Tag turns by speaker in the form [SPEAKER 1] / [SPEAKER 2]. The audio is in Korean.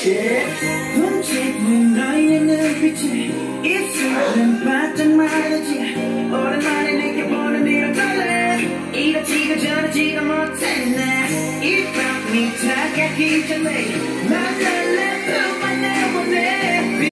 [SPEAKER 1] 훔치는 너의 눈빛에 입술은 바짝 마르지. 오랜만에 느껴보는 이런 떨림 이렇지가 저렇지가 못했네. 이 밤이 다가기 전에 난